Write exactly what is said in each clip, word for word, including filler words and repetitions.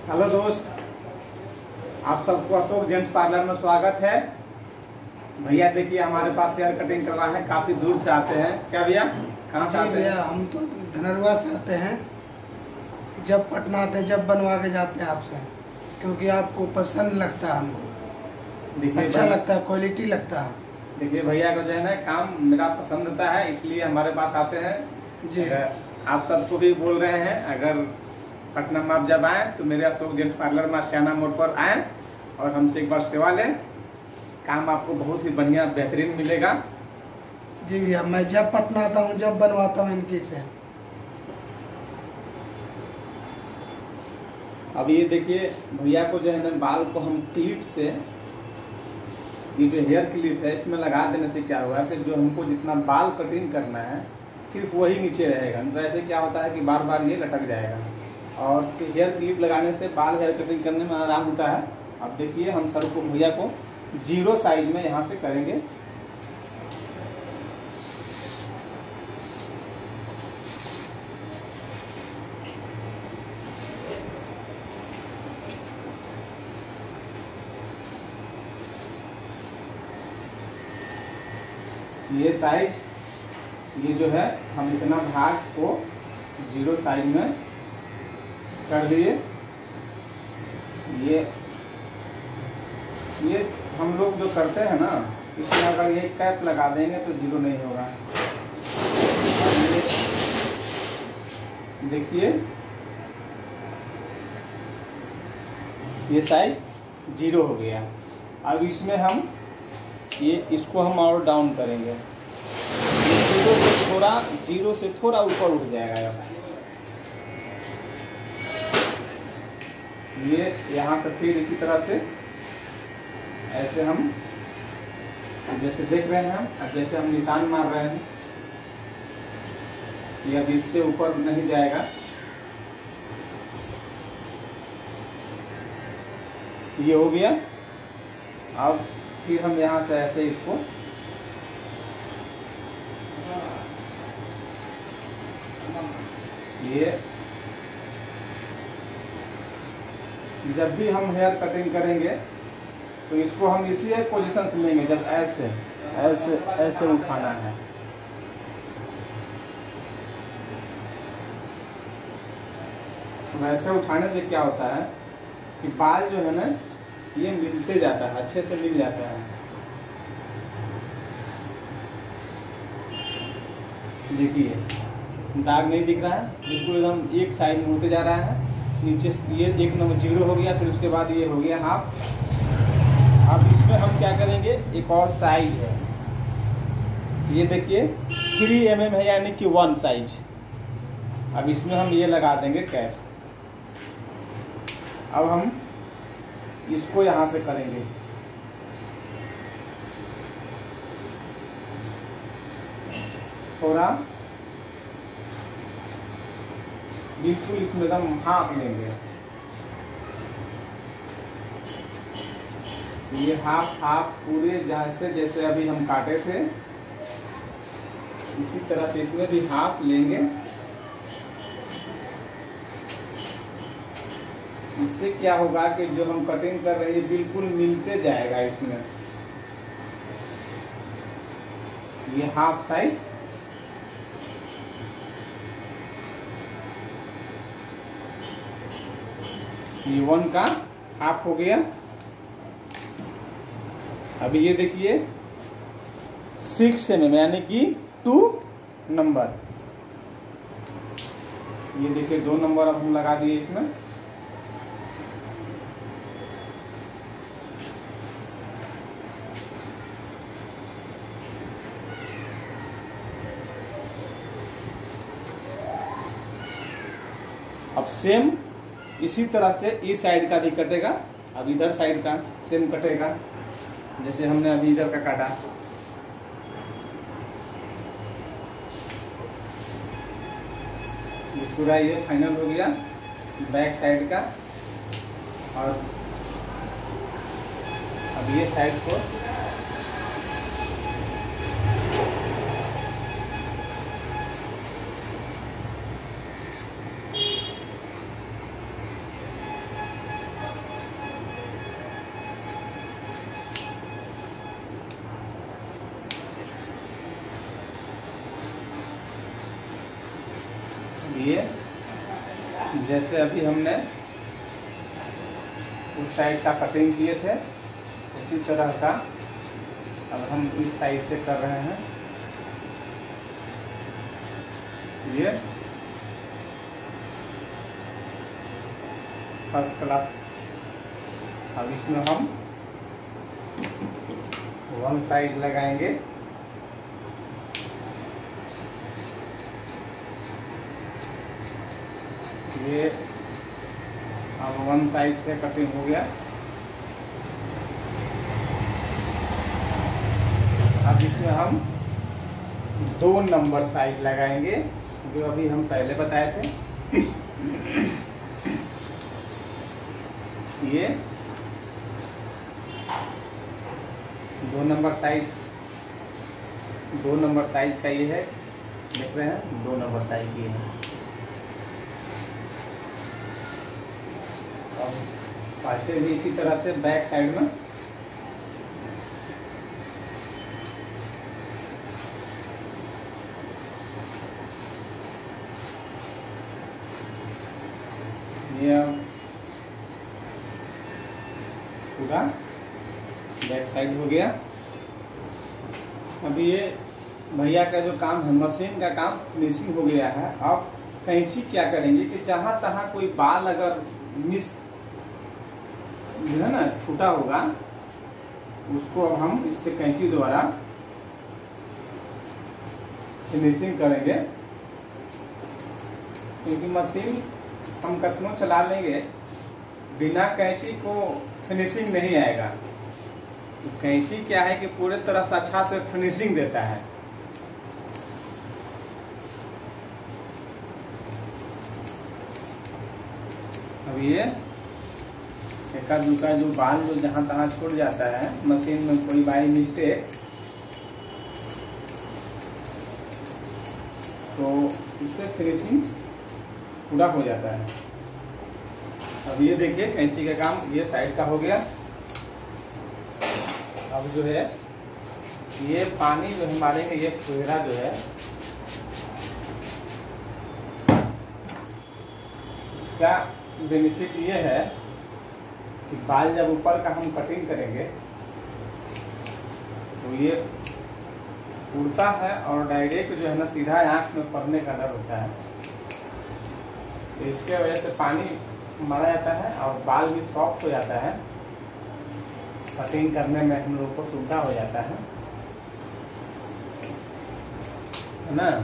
Hello दोस्त, आप सबको अशोक जेंट्स पार्लर में स्वागत है। भैया देखिए हमारे पास हेयर कटिंग करवा है, काफी दूर से आते हैं। क्या भैया, कहाँ से आते हैं? भैया हम तो धनरवा से आते हैं, जब पटना आते हैं जब बनवा के जाते हैं आपसे, क्योंकि आपको पसंद लगता है, हमको अच्छा लगता है, क्वालिटी लगता है। देखिए भैया को जो है ना काम मेरा पसंद आता है, इसलिए हमारे पास आते हैं जी। आप सबको भी बोल रहे हैं, अगर पटना में आप जब आए तो मेरे अशोक जेंट्स पार्लर में श्याना मोड़ पर आए और हमसे एक बार सेवा लें। काम आपको बहुत ही बढ़िया बेहतरीन मिलेगा जी भैया। मैं जब पटना आता हूँ जब बनवाता हूँ इनकी से। अब ये देखिए भैया को जो है ना बाल को हम क्लिप से, ये जो हेयर क्लिप है इसमें लगा देने से क्या हुआ कि जो हमको जितना बाल कटिंग करना है सिर्फ वही नीचे रहेगा। तो ऐसे क्या होता है कि बार बार ये लटक जाएगा, और हेयर क्लिप लगाने से बाल हेयर कटिंग करने में आराम होता है। अब देखिए हम सर को भैया को जीरो साइज में यहाँ से करेंगे। ये साइज, ये जो है हम इतना भाग को जीरो साइज में कर दिए। ये ये हम लोग जो करते हैं ना, इसमें अगर ये कैप लगा देंगे तो जीरो नहीं होगा। देखिए ये साइज जीरो हो गया। अब इसमें हम ये इसको हम और डाउन करेंगे, जीरो से थोड़ा जीरो से थोड़ा ऊपर उठ जाएगा। ये यहाँ से फिर इसी तरह से ऐसे हम जैसे देख रहे हैं, अब जैसे हम निशान मार रहे हैं, ये अब इससे ऊपर नहीं जाएगा। ये हो गया। अब फिर हम यहाँ से ऐसे इसको ये जब भी हम हेयर कटिंग करेंगे तो इसको हम इसी एक पोजीशन से लेंगे, जब ऐसे ऐसे ऐसे उठाना है। वैसे उठाने से क्या होता है कि बाल जो है ना ये मिलते जाता है, अच्छे से मिल जाता है। देखिए दाग नहीं दिख रहा है, बिल्कुल एकदम एक साइड में होते जा रहा है। नीचे ये एक नंबर जीरो हो गया, फिर उसके बाद ये हो गया हाफ। अब इसमें हम क्या करेंगे, एक और साइज है, ये देखिए थ्री एम एम है, यानी कि वन साइज। अब इसमें हम ये लगा देंगे कैप। अब हम इसको यहाँ से करेंगे, थोड़ा बिल्कुल इसमें हम हाफ लेंगे। ये हाफ हाफ पूरे जैसे जैसे अभी हम काटे थे इसी तरह से इसमें भी हाफ लेंगे। इससे क्या होगा कि जो हम कटिंग कर रहे हैं बिल्कुल मिलते जाएगा इसमें। ये हाफ साइज, ये वन का हाफ हो गया। अभी ये देखिए सिक्स एम एम यानी कि टू नंबर, ये देखिए दो नंबर अब हम लगा दिए इसमें। अब सेम इसी तरह से इस साइड का भी कटेगा। अब इधर साइड का सेम कटेगा, जैसे हमने अभी इधर का काटा। ये पूरा ये फाइनल हो गया बैक साइड का। और अब ये साइड को ये जैसे अभी हमने उस साइड का कटिंग किए थे उसी तरह का अब हम इस साइड से कर रहे हैं। ये फर्स्ट क्लास। अब इसमें हम वन साइज लगाएंगे। ये अब वन साइज से कटिंग हो गया। अब इसमें हम दो नंबर साइज लगाएंगे जो अभी हम पहले बताए थे। ये दो नंबर साइज दो नंबर साइज का ये है, देख रहे हैं दो नंबर साइज ये है। और पासे भी इसी तरह से बैक साइड में ये पूरा बैक साइड हो गया। अभी ये भैया का जो काम है मशीन का काम फिनिशिंग हो गया है। अब कैंची क्या करेंगे कि जहाँ तहाँ कोई बाल अगर मिस जो है ना छूटा होगा उसको अब हम इससे कैंची द्वारा फिनिशिंग करेंगे, क्योंकि मशीन हम कितनों चला लेंगे बिना कैंची को फिनिशिंग नहीं आएगा। तो कैंची क्या है कि पूरे तरह से अच्छा से फिनिशिंग देता है। अब ये एका दुका जो बाल जो जहाँ तहाँ छूट जाता है मशीन में कोई बाई मिस्टेक, तो इससे फिनिशिंग पूरा हो जाता है। अब ये देखिए कैंची का काम ये साइड का हो गया। अब जो है ये पानी जो हम मारेंगे ये फुहरा जो है इसका बेनिफिट ये है कि बाल जब ऊपर का हम कटिंग करेंगे तो ये उड़ता है और डायरेक्ट जो है ना सीधा आँख में पड़ने का डर होता है। तो इसके वजह से पानी मारा जाता है और बाल भी सॉफ्ट हो जाता है, कटिंग करने में हम लोग को सुविधा हो जाता है है ना।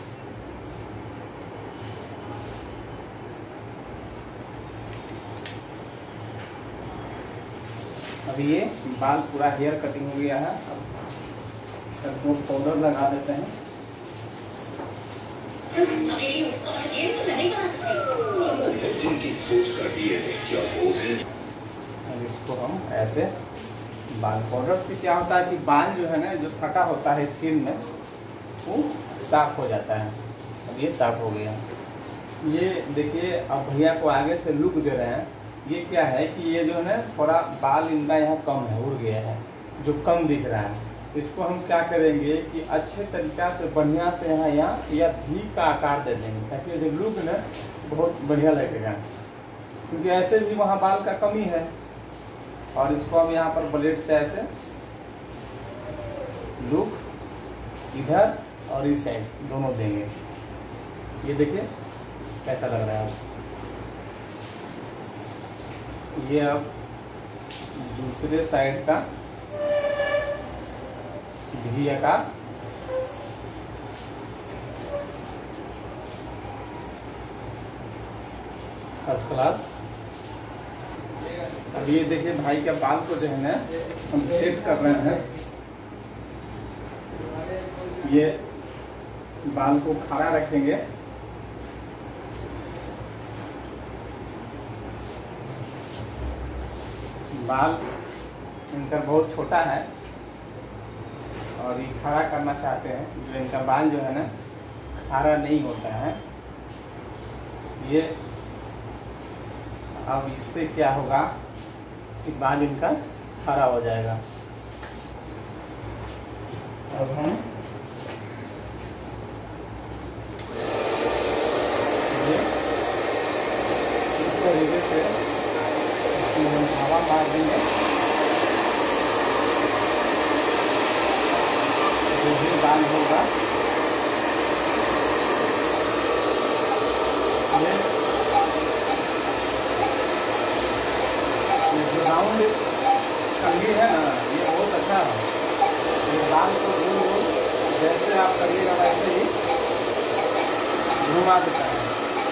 अभी ये बाल पूरा हेयर कटिंग हो गया है। अब वो पाउडर लगा देते हैं। जिनकी सोच करती है क्या वो है। अब इसको हम ऐसे बाल पाउडर से क्या होता है कि बाल जो है ना जो सटा होता है स्किन में वो साफ हो जाता है। अब ये साफ हो गया। ये देखिए अब भैया को आगे से लुक दे रहे हैं। ये क्या है कि ये जो है ना थोड़ा बाल इनका यहाँ कम है, उड़ गया है जो कम दिख रहा है। इसको हम क्या करेंगे कि अच्छे तरीक़ा से बढ़िया से यहाँ यहाँ या भी का आकार दे देंगे ताकि जो लुक ना बहुत बढ़िया लगेगा, क्योंकि ऐसे भी वहाँ बाल का कमी है। और इसको हम यहाँ पर ब्लेड से ऐसे लुक इधर और इस साइड दोनों देंगे। ये देखिए कैसा लग रहा है। ये अब दूसरे साइड का भी आकार फर्स्ट क्लास। अब ये देखिए भाई का बाल को जो है ना हम सेट कर रहे हैं। ये बाल को खड़ा रखेंगे। बाल इनका बहुत छोटा है और ये खड़ा करना चाहते हैं, जो इनका बाल जो है ना खड़ा नहीं होता है। ये अब इससे क्या होगा कि बाल इनका खड़ा हो जाएगा। अब हम तरीके से इसमें हम हवा मार देंगे। जो भी बाल होगा ये ये जो राउंड कंघी है ना, ये बहुत अच्छा है। ये बाल को गोल गोल जैसे आप करिएगा वैसे ही घुमा देता है।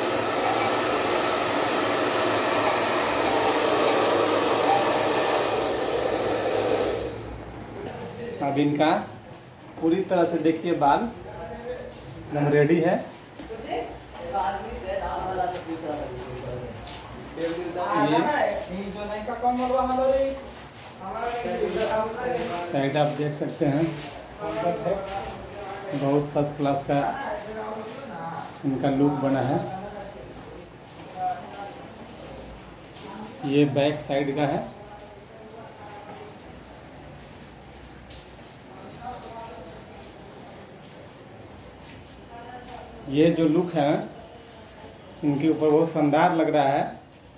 अब इनका पूरी तरह से देखिए बाल एकदम रेडी है। साइड आप देख सकते हैं, बहुत फर्स्ट क्लास का इनका लुक बना है। ये बैक साइड का है। ये जो लुक है इनके ऊपर बहुत शानदार लग रहा है।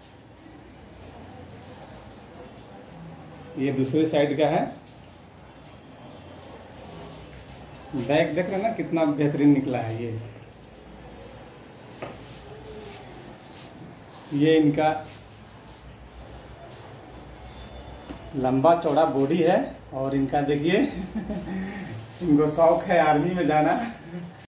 ये दूसरे साइड का है। बैक देख रहे हैं ना कितना बेहतरीन निकला है। ये ये इनका लंबा चौड़ा बॉडी है और इनका देखिए इनको शौक है आर्मी में जाना।